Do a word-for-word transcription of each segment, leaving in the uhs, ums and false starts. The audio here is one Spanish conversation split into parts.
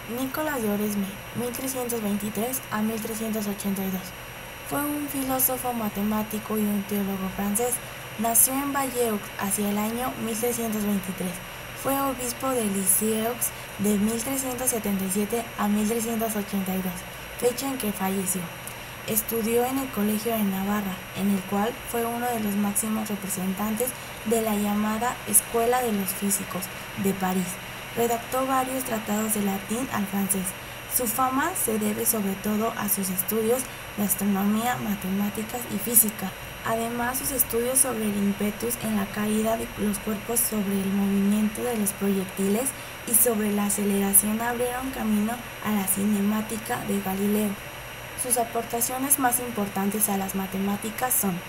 Nicolás de Oresme, mil trescientos veintitrés a mil trescientos ochenta y dos. Fue un filósofo, matemático y un teólogo francés. Nació en Bayeux hacia el año mil trescientos veintitrés. Fue obispo de Lisieux de mil trescientos setenta y siete a mil trescientos ochenta y dos, fecha en que falleció. Estudió en el Colegio de Navarra, en el cual fue uno de los máximos representantes de la llamada Escuela de los Físicos de París. Redactó varios tratados de latín al francés. Su fama se debe sobre todo a sus estudios de astronomía, matemáticas y física. Además, sus estudios sobre el impetus en la caída de los cuerpos, sobre el movimiento de los proyectiles y sobre la aceleración abrieron camino a la cinemática de Galileo. Sus aportaciones más importantes a las matemáticas son: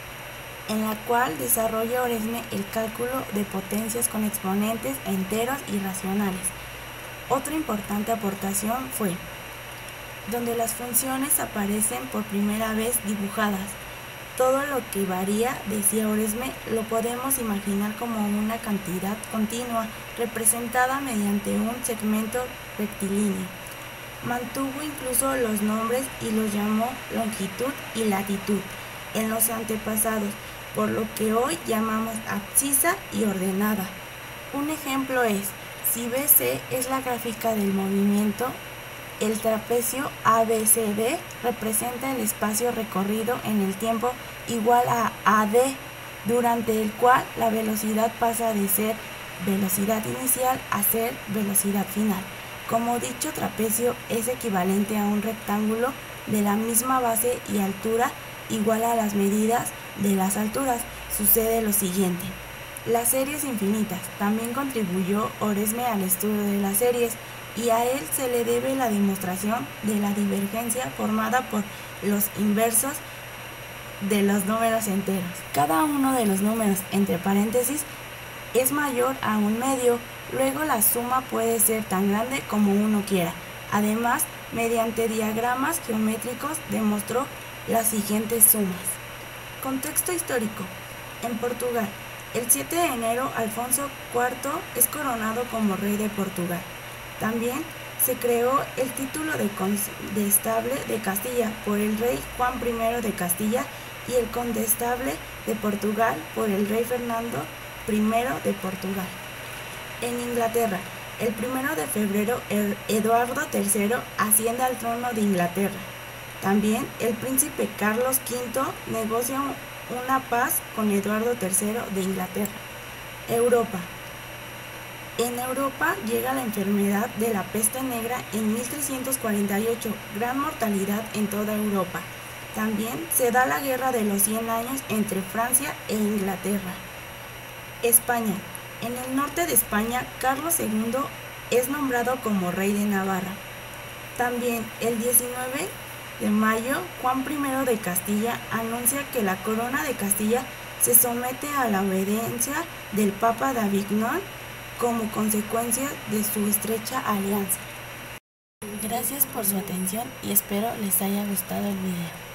en la cual desarrolla Oresme el cálculo de potencias con exponentes enteros y racionales. Otra importante aportación fue donde las funciones aparecen por primera vez dibujadas. Todo lo que varía, decía Oresme, lo podemos imaginar como una cantidad continua representada mediante un segmento rectilíneo. Mantuvo incluso los nombres y los llamó longitud y latitud en los antepasados, por lo que hoy llamamos abscisa y ordenada. Un ejemplo es, si B C es la gráfica del movimiento, el trapecio A B C D representa el espacio recorrido en el tiempo igual a A D, durante el cual la velocidad pasa de ser velocidad inicial a ser velocidad final. Como dicho trapecio es equivalente a un rectángulo de la misma base y altura igual a las medidas de las alturas, sucede lo siguiente. Las series infinitas. También contribuyó Oresme al estudio de las series, y a él se le debe la demostración de la divergencia formada por los inversos de los números enteros. Cada uno de los números entre paréntesis es mayor a un medio, luego la suma puede ser tan grande como uno quiera. Además, mediante diagramas geométricos demostró las siguientes sumas. Contexto histórico. En Portugal, el siete de enero Alfonso cuarto es coronado como rey de Portugal. También se creó el título de condestable de Castilla por el rey Juan primero de Castilla y el condestable de Portugal por el rey Fernando primero de Portugal. En Inglaterra, el primero de febrero Eduardo tercero asciende al trono de Inglaterra. También el príncipe Carlos quinto negocia una paz con Eduardo tercero de Inglaterra. Europa. En Europa llega la enfermedad de la peste negra en mil trescientos cuarenta y ocho, gran mortalidad en toda Europa. También se da la guerra de los cien años entre Francia e Inglaterra. España. En el norte de España, Carlos segundo es nombrado como rey de Navarra. También el diecinueve de mayo, Juan primero de Castilla anuncia que la corona de Castilla se somete a la obediencia del Papa de Avignon como consecuencia de su estrecha alianza. Gracias por su atención y espero les haya gustado el video.